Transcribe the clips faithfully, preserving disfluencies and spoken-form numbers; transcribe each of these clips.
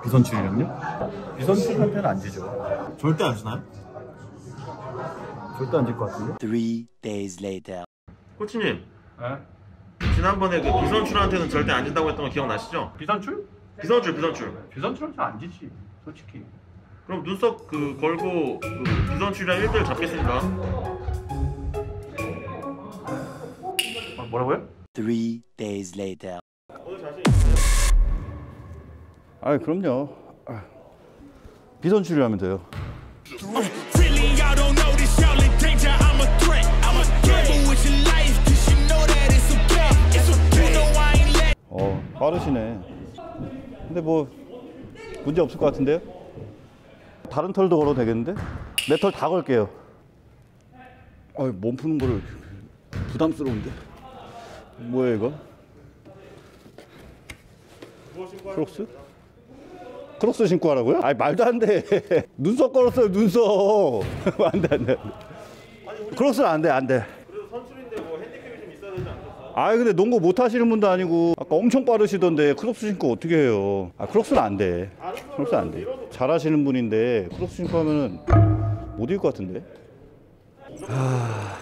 비선출이랑요? 비선출한테는 안 지죠. 절대 안 주나요? 절대 안 질 것 같은데? Three days later. 코치님, 네? 지난번에 그 비선출한테는 절대 안 진다고 했던 거 기억나시죠? 비선출? 비선출, 비선출. 비선출한테 안 지지, 솔직히. 그럼 눈썹 그 걸고 그 비선출이랑 일 대일 잡겠습니까? 아, 뭐라고요? Three days later. 오늘 자신 있어요? 아, 그럼요. 아, 비선출이라면 돼요. 어, 빠르시네. 근데 뭐 문제 없을 것 같은데요? 다른 털도 걸어도 되겠는데? 내 털 다 걸게요. 아, 몸 푸는 거를 부담스러운데. 뭐야 이거? 크록스? 크록스 신고 하라고요? 아니 말도 안 돼. 눈썹 걸었어요, 눈썹. 안 돼, 안 돼. 크록스는 안 돼, 안 돼. 그래도 선출인데 뭐 핸디캡이 좀 있어야 되지 않겠어요? 아, 근데 농구 못 하시는 분도 아니고 아까 엄청 빠르시던데 크록스 신고 어떻게 해요? 아, 크록스는 안 돼. 크록스 안 돼. 잘하시는 분인데 크록스 신고 하면은 못 이길 것 같은데. 아...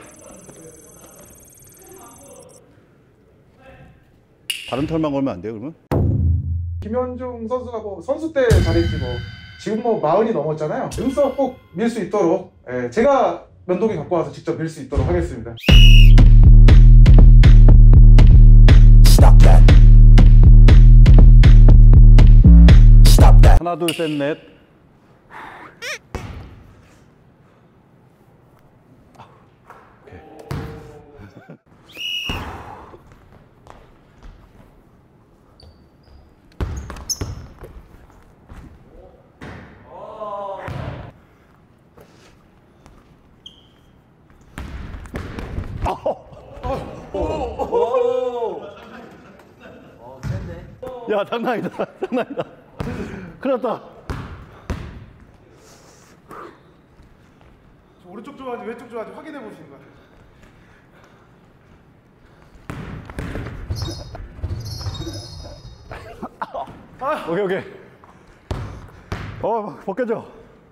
다른 털만 걸면 안 돼요, 그러면? 김현중 선수가 뭐 선수 때 잘했지 뭐 지금 뭐 마흔이 넘었잖아요. 눈썹 꼭 밀 수 있도록 예, 제가 면도기 갖고 와서 직접 밀 수 있도록 하겠습니다. Stop that. Stop that. 하나 둘 셋 넷. 야, 장난이다, 장난이다. 큰일 났다. 오른쪽 좋아하는지 왼쪽 좋아하는지 확인해 보시는 거예요. 오케이, 오케이. 어, 벗겨져.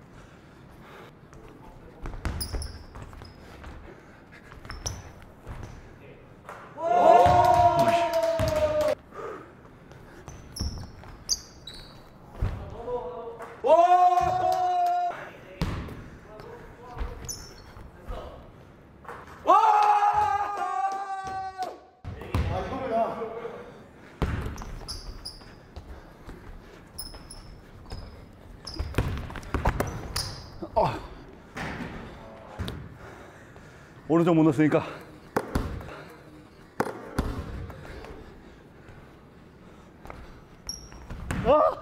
어. 오른쪽 못 넣었으니까. 아!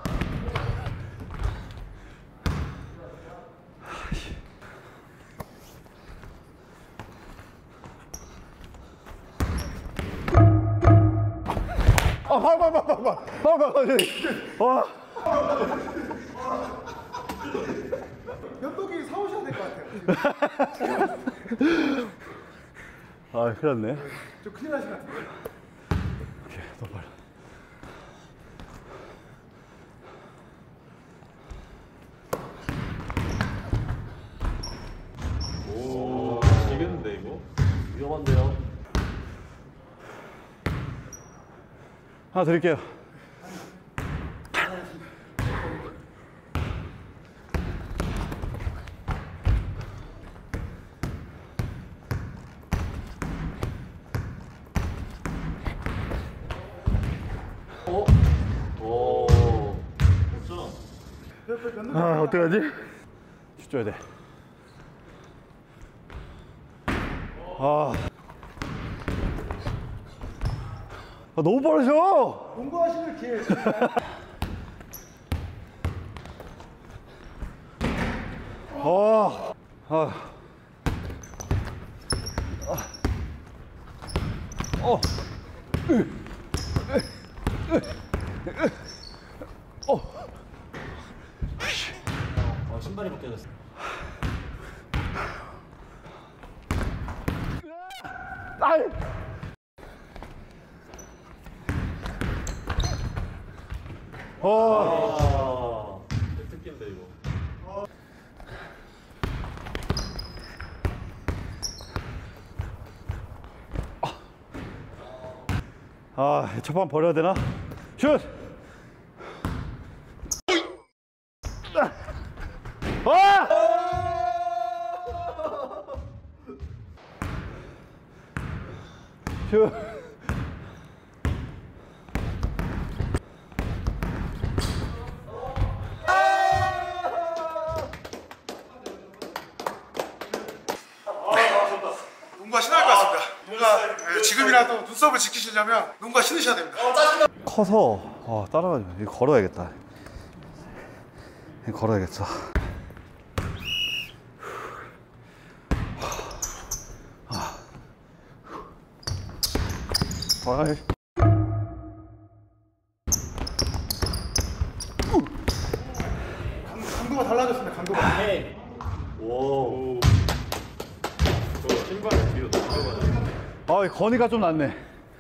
아, 봐, 봐, 봐, 봐, 봐, 봐, 봐, 와. 면도기 사오셔야 될 것 같아요. 아, 큰일 났네. 좀 큰일 나신 것 같은데. 오케이, 더 빨리. 오, 지겠는데 이거? 위험한데요? 하나 드릴게요. 어? 오, 멋져. 아, 어떡하지? 슛 줘야 돼. 아, 아 너무 빠르셔. 농구하시는 기회. 아, 아, 어, 어, 어, 신발이 벗겨졌어. 아이. 어. 아. 아, 첫판 버려야 되나? 슛! 아! 슛! 농구가 신할 것 같습니다. 농구가 예, 지금이라도 눈썹을 지키시려면 농구가 신으셔야 됩니다. 커서 아, 따라가지 마. 이거 걸어야겠다. 이거 걸어야겠어. 아이. 강도가 달라졌습니다. 강도가. 오. 저 신발을 뒤로 넘겨가지고. 아, 거리가 좀 낮네.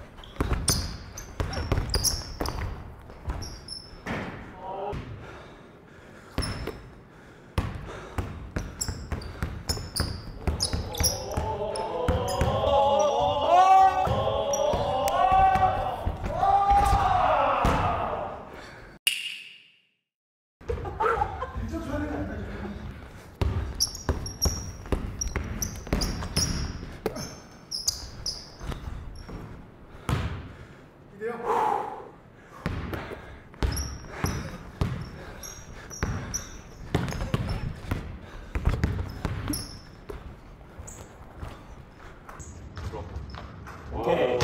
오케이.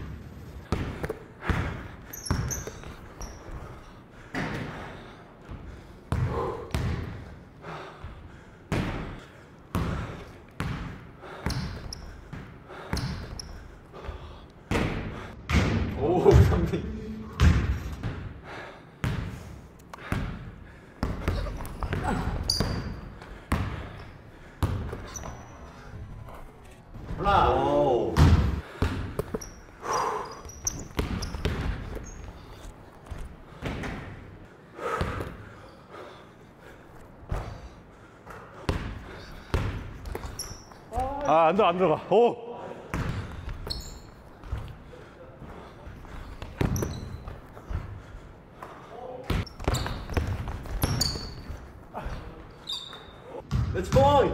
오, 상대. 하나. 오. 아, 안 들어, 안 들어가. 오! Let's point.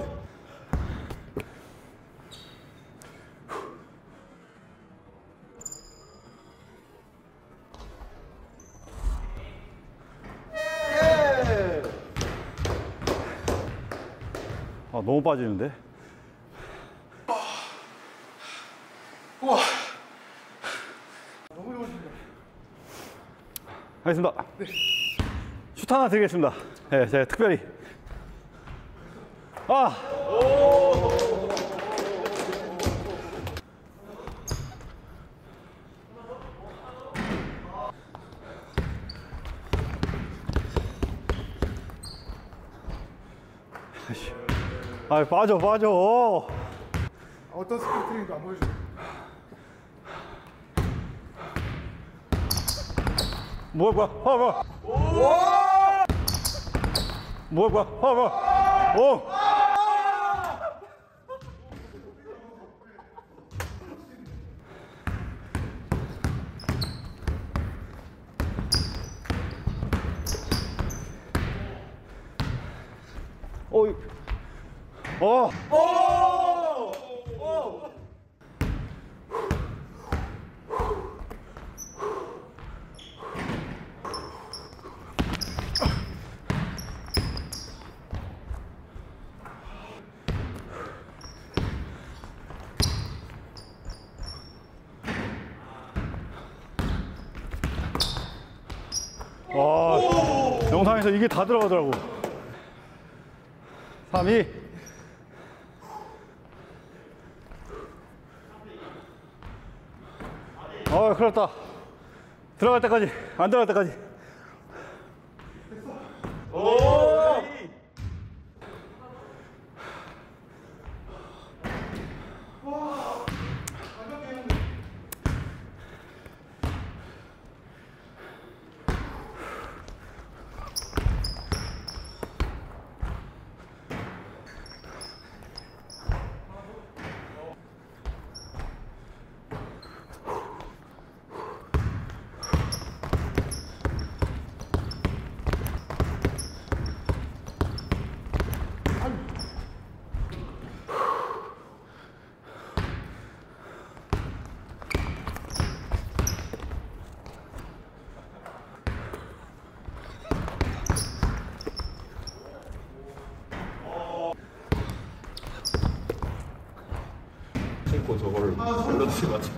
아, 너무 빠지는데? 우와. 너무 좋으십니다. 알겠습니다. 슛 하나 드리겠습니다. 네, 제가 특별히. 아! 아이씨. 아, 빠져, 빠져. 어떤 스킬 트레이닝도 안 보여주고. 뭐야, 뭐야, 아, 뭐야. 뭐야, 뭐야, 아, 뭐야. 오! 어이. 어. 와, 영상에서 이게 다 들어가더라고. 삼, 이. 어, 큰일 났다. 들어갈 때까지, 안 들어갈 때까지. 오. 그렇지 맞죠.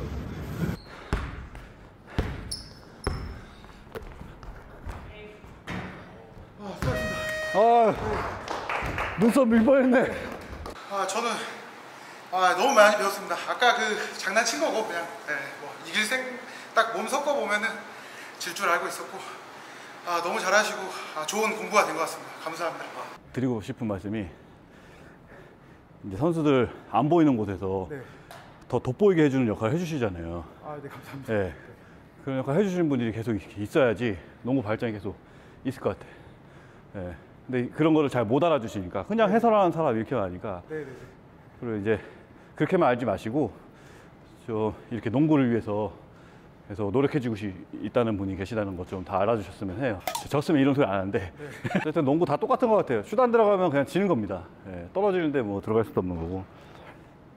아, 눈썹 밀 뻔했네. 아 저는 아 너무 많이 배웠습니다. 아까 그 장난친 거고 그냥 네, 뭐 이길 생 딱 몸 섞어 보면은 질 줄 알고 있었고 아 너무 잘하시고 아, 좋은 공부가 된 것 같습니다. 감사합니다. 드리고 싶은 말씀이 이제 선수들 안 보이는 곳에서 네. 더 돋보이게 해주는 역할을 해주시잖아요. 아 네 감사합니다. 예. 그런 역할 해주시는 분들이 계속 이렇게 있어야지 농구 발전이 계속 있을 것 같아. 예. 근데 그런 거를 잘 못 알아주시니까 그냥 해설하는 사람 이렇게 하니까 네네네. 그리고 이제 그렇게만 알지 마시고 저 이렇게 농구를 위해서 그래서 노력해주고 있다는 분이 계시다는 것 좀 다 알아주셨으면 해요. 졌으면 이런 소리 안 하는데 어쨌든 농구 다 똑같은 것 같아요. 슛 안 들어가면 그냥 지는 겁니다. 예. 떨어지는데 뭐 들어갈 수도 없는 거고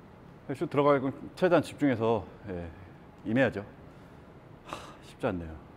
슛 들어가고 최대한 집중해서 예. 임해야죠. 하, 쉽지 않네요.